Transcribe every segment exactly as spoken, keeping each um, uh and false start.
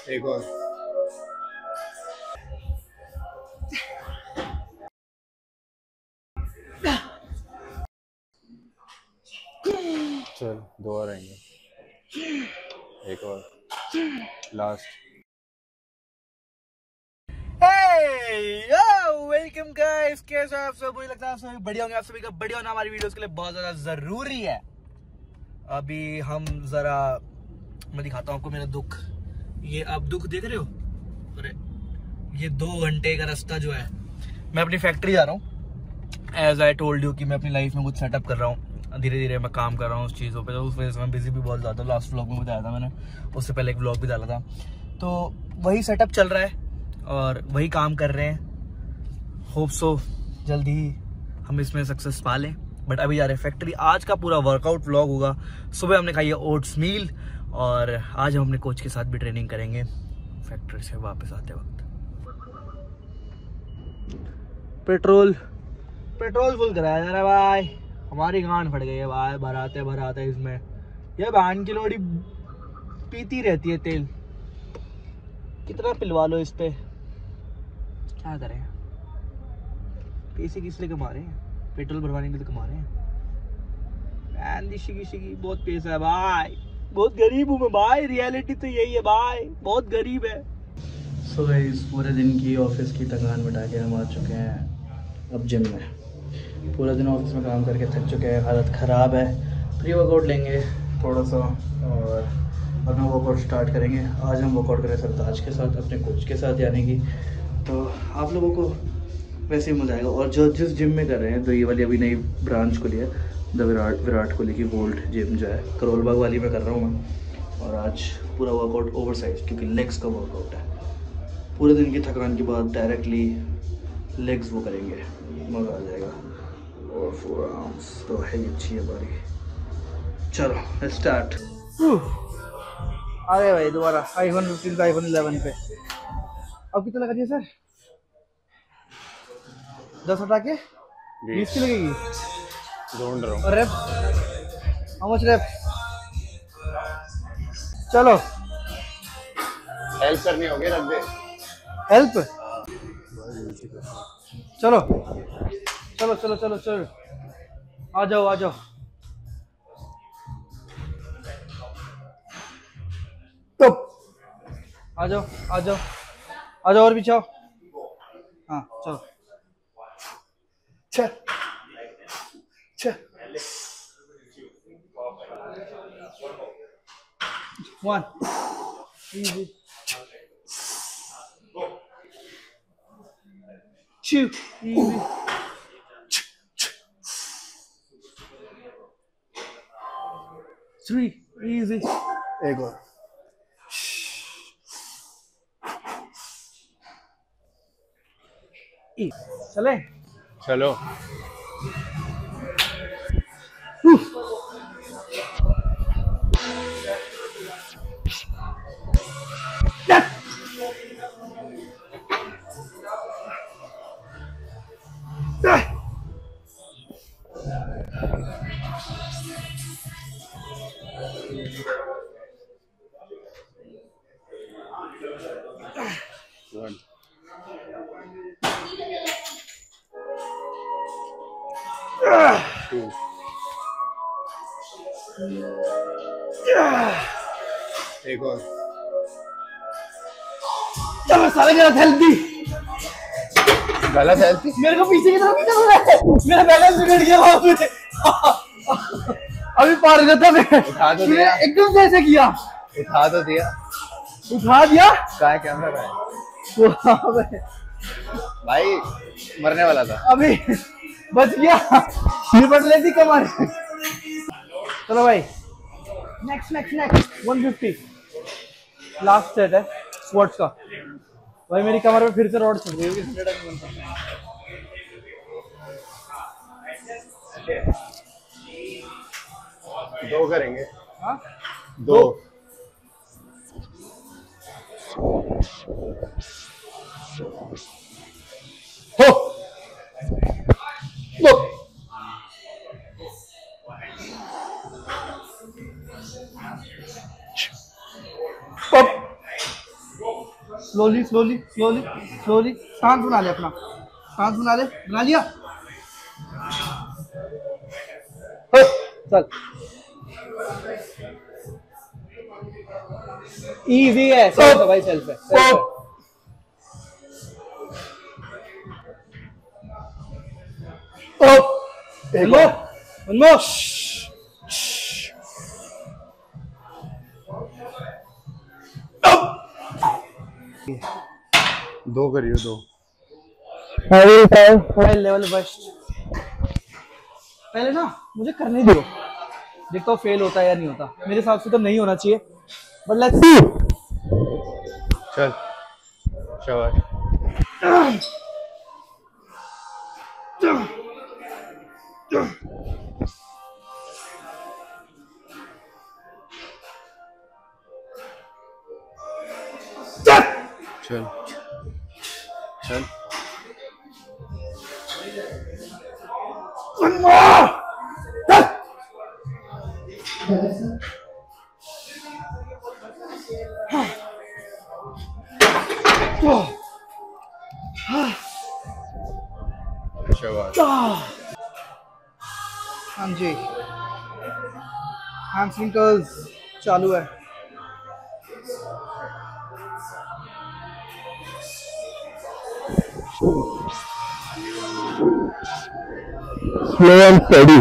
एक और चल, दो और आएंगे, एक और लास्ट। वेलकम गाइस, कैसे हो आप सब? मुझे लगता है आप सभी बढ़िया होंगे। आप सभी का बढ़िया होना हमारी वीडियोस के लिए बहुत ज्यादा जरूरी है। अभी हम जरा मैं दिखाता हूँ आपको मेरा दुख। ये आप दुख देख रहे हो? अरे ये दो घंटे का रास्ता जो है, मैं अपनी फैक्ट्री जा रहा हूँ। एज आई टोल्ड यू कि मैं अपनी लाइफ में कुछ सेटअप कर रहा हूँ, धीरे धीरे मैं काम कर रहा हूँ उस चीज़ों पे, तो उस वजह से मैं बिजी भी बहुत ज़्यादा। लास्ट व्लॉग में बताया था मैंने, उससे पहले एक व्लॉग भी डाला था। तो वही सेटअप चल रहा है और वही काम कर रहे हैं। होप सो जल्दी ही हम इसमें सक्सेस पा लें। बट अभी जा रहे हैं फैक्ट्री। आज का पूरा वर्कआउट व्लॉग होगा। सुबह हमने खाई है ओट्स मील और आज हम अपने कोच के साथ भी ट्रेनिंग करेंगे फैक्ट्री से वापस आते वक्त। पेट्रोल पेट्रोल फुल कराया जा रहा है भाई। हमारी गांड फट गई है भाई, भराते भराते इसमें। ये बहन की लोड़ी पीती रहती है तेल। कितना पिलवा लो इस पे, क्या करें। पैसे किस लिए कमा रहे हैं? पेट्रोल भरवाने के लिए कमा रहे हैं। शिगी शिगी बहुत पैसा है भाई, बहुत गरीब हूँ मैं भाई। रियलिटी तो यही है भाई, बहुत गरीब है। सो गाइस, पूरे दिन की ऑफिस की थकान मिटा के हम आ चुके हैं अब जिम में। पूरा दिन ऑफिस में काम करके थक चुके हैं, हालत ख़राब है। प्री वर्कआउट लेंगे थोड़ा सा और अपना वर्कआउट स्टार्ट करेंगे। आज हम वर्कआउट करें सरताज के साथ, अपने कोच के साथ, यानी कि तो आप लोगों को वैसे ही मजा आएगा। और जो जिस जिम में कर रहे हैं, तो ये वाली अभी नई ब्रांच खुली है, द विराट विराट कोहली की वोल्ट जिम जो है, करोल बाग वाली में कर रहा हूँ मैं। और आज पूरा वर्कआउट ओवर साइज, क्योंकि लेग्स का वर्कआउट है। पूरे दिन की थकान के बाद डायरेक्टली लेग्स वो करेंगे, मज़ा आ जाएगा। और फोर आर्म्स तो है ही अच्छी है बारी। चलो स्टार्ट। अरे भाई दोबारा आईफोन फिफ्टीन का आईफोन इलेवन पे। अब कितना लगा दिया सर? दस हटा के बीस की लगेगी। ढूंढ रहा हूँ। और रेप हाउ मच रेप? चलो हेल्प करनी होगी, रख दे हेल्प। चलो चलो चलो चलो चलो आ जाओ आ जाओ। तो आ जाओ आ जाओ आ जाओ और भी चाहो। हाँ चलो। छः छः one easy two easy three easy। एक और चले चलो। One. Two. एक और। चलो सारे गलत हेल्प दी। गलत हेल्प थी? मेरे को पीछे की तरफ चल रहा है, मेरा बैलेंस बिगड़ गया वहां पे। अभी पार गया था मैं। उठा तो दिया एकदम से ऐसे किया। उठा तो दिया उठा दिया। कहाँ है कैमरा? है भाई, मरने वाला था। अभी बच गया, निपट लेती कमर। चलो भाई next next next one fifty last set है स्क्वाट्स का। भाई मेरी कमर में फिर से रॉड चढ़ गई है। दो करेंगे। हाँ दो, दो। हो दो पप स्लोली स्लोली स्लोली स्लोली सांस बना ले अपना, सांस बना ले, बना लिया। चल इजी है, सेल्फ है भाई, सेल्फ है, सेल्फ है। एक लो, लो। दो करियो, दो। Level first. पहले ना मुझे करने दो, देखता हूँ फेल होता है या नहीं होता। मेरे हिसाब से तो नहीं होना चाहिए, बट लेट्स सी। चल शाबाश। चल चल शाबाश। हाँ जी, हैमस्ट्रिंग कर्ल्स चालू है। स्लो एंड स्टेडी,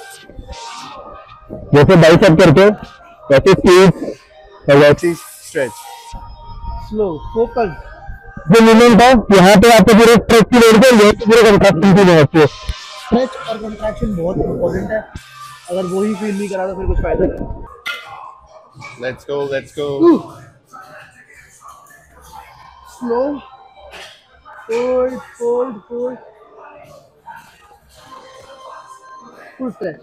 जैसे बाइसेप करते हो वैसे स्क्वीज और वैसे स्ट्रेच। Slow focus. जो मूवमेंट है यहाँ पे आपको पूरे स्ट्रेच की लोड पे ये पूरे कंट्रैक्शन की जरूरत है। स्ट्रेच और कंट्रैक्शन बहुत इंपॉर्टेंट है, अगर वो ही फील नहीं करा तो फिर कुछ फायदा नहीं। Let's go, let's go. Slow, hold hold hold, full stretch.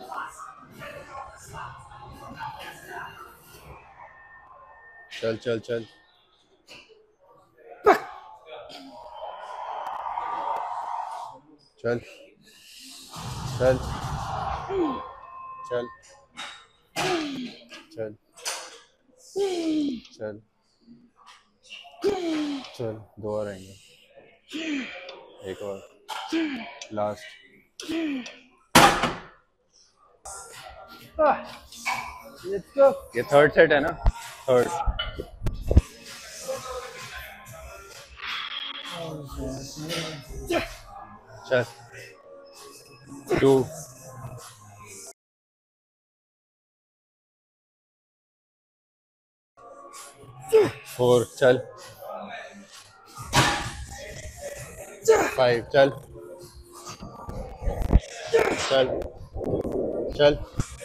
चल चल चल। चल चल चल चल चल चल। दो और आएंगे, एक और, लास्ट। Let's go. ये थर्ड सेट है ना? थर्ड। चल टू, फोर, चल फाइव, चल चल चल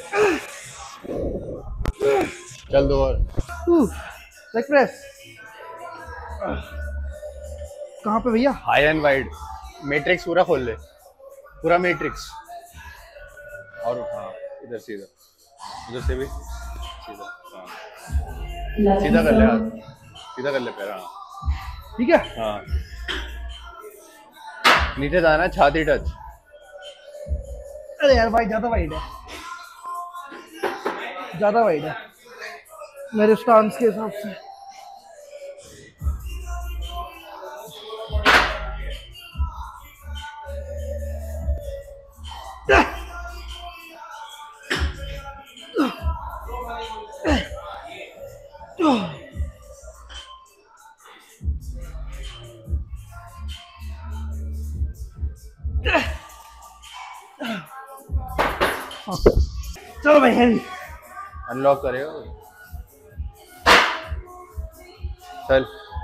चल। दो और। लेग प्रेस कहाँ पे भैया? High and wide. मैट्रिक्स पूरा खोल ले, पूरा मैट्रिक्स। और हाँ, इधर सीधा, उधर से भी सीधा। हाँ सीधा कर ले हाथ, सीधा कर ले पैर। हाँ ठीक है। हाँ, नीचे जाना, छाती टच। अरे यार भाई ज्यादा वाइड है, ज्यादा वाइड है मेरे स्टांस के हिसाब से। चलो भाई हैंड अनलॉक करेगा। चल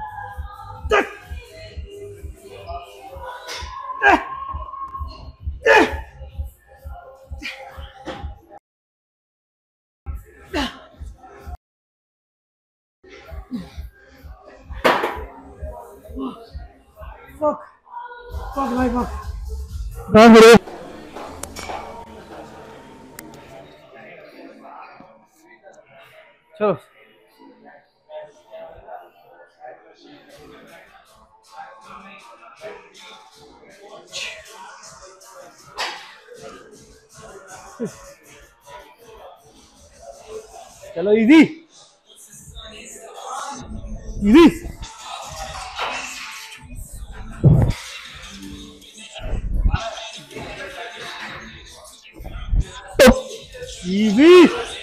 फक फक भाई फक। हाँ गुरु, चलो चलो इजी इजी ईवी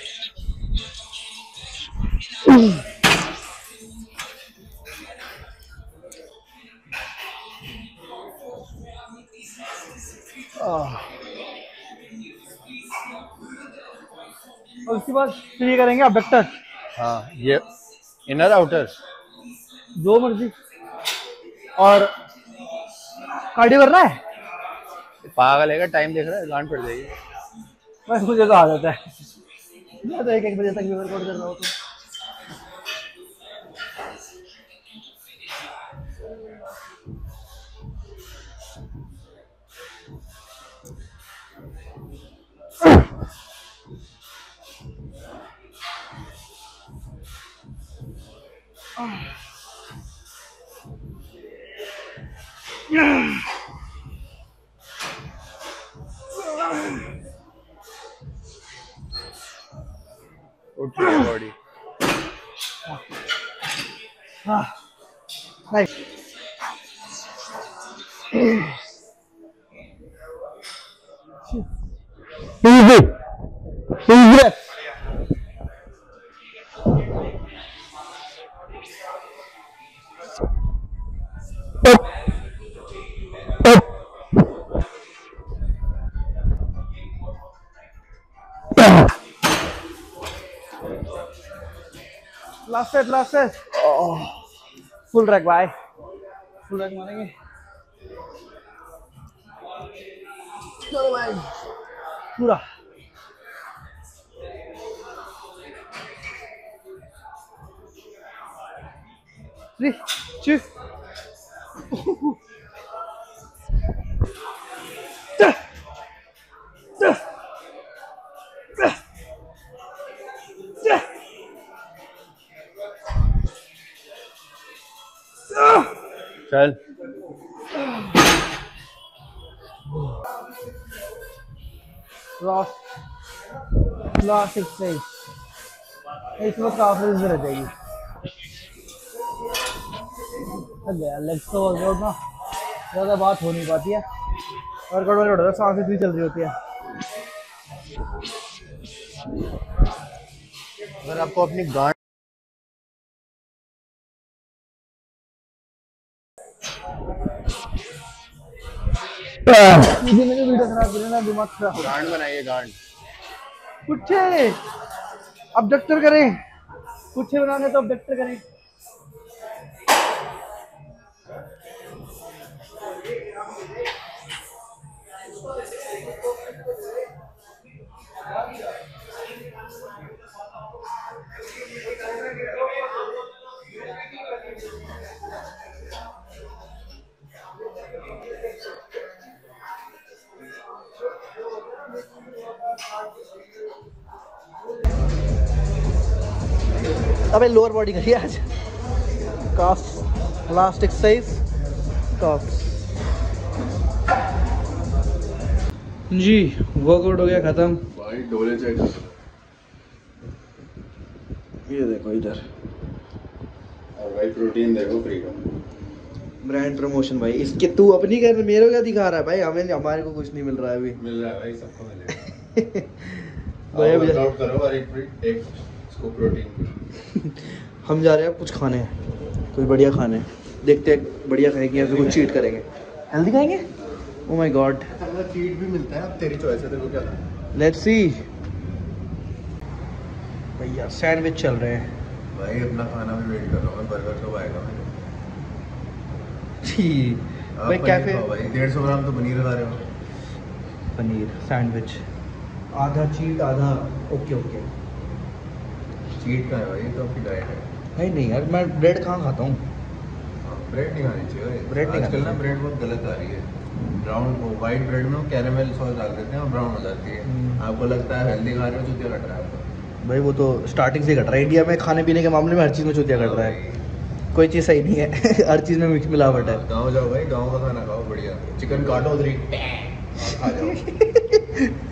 और उसके बाद फिर ये करेंगे अबडक्टर। हाँ, ये इनर आउटर जो मर्जी। और कार्डियो करना है। पागल है, टाइम देख रहा है, गांड पड़ जाएगी। बस मुझे तो आदत है, मैं तो एक एक बजे तक भी वर्कआउट कर रहा हूँ। उठ रही है बॉडी। हाँ nice. easy easy up up last set last set. Full rack भाई, फुल रैक मारेंगे। चलो भाई पूरा। थ्री टू चल लास्ट लास्ट एक्सरसाइज इसमें काफी रह जाएगी। लेग्स का वर्कआउट ना ज़्यादा बात हो नहीं पाती है, वर्कआउट वर्कआउट होता है, सांस इतनी चल रही होती है। अगर आपको अपनी गांड मुझे मैंने वीडियो खराब करी ना, दिमाग खराब हो। गांड बनाइए, गांड। कुछ अबडक्टर करें, कुछ बनाने तो अबडक्टर करें। अबे लोअर बॉडी करिए आज। Calf last exercise calf. जी वर्कआउट हो गया खत्म भाई। डोले चेक, ये देखो इधर। और भाई प्रोटीन देखो, फ्रीडम ब्रांड प्रमोशन भाई इसके। तू अपनी कर, मेरे को क्या दिखा रहा है भाई? हमें हमारे को कुछ नहीं मिल रहा है अभी। मिल रहा है भाई, सबको मिलेगा। भाई वर्कआउट करो और एक एक इसको प्रोटीन। हम जा रहे हैं कुछ खाने, कुछ बढ़िया खाने। देखते हैं बढ़िया खाएंगे या फिर कुछ चीट करेंगे। हेल्दी खाएंगे? ओह माय गॉड, चीट भी मिलता है, अब तेरी चॉइस है, देखो क्या। Let's see. भैया सैंडविच चल रहे हैं भाई। अपना खाना भी वेट कर रहा हूँ मैं, बर्गर कब आएगा मेरे। ठीक भाई। कैफे भाई डेढ़ सौ ग्राम तो पनीर खा रहे हो। पनीर सैंडविच, आधा चीट आधा ओके ओके। चीट का है भाई, तो आपकी डाइट है। नहीं नहीं यार, मैं ब्रेड कहाँ खाता हूँ? ब्रेड नहीं खानी चाहिए। ब्रेड नहीं आजकल खानी ना ब्रेड बहुत गलत आ रही है। ब्राउन वाइट ब्रेड में कैरेमल सॉस डाल देते हैं और ब्राउन हो जाती है। आपको लगता है हेल्दी खा रहे हो, चूतिया कट रहा है आपको। भाई वो तो स्टार्टिंग से घट रहा है। इंडिया में खाने पीने के मामले में हर चीज़ में चूतिया घट रहा है, कोई चीज़ सही नहीं है। हर चीज़ में मिक्स मिलावट है। गाँव जाओ भाई, गाँव का खाना खाओ बढ़िया। चिकन काटो उधरी खा जाओ।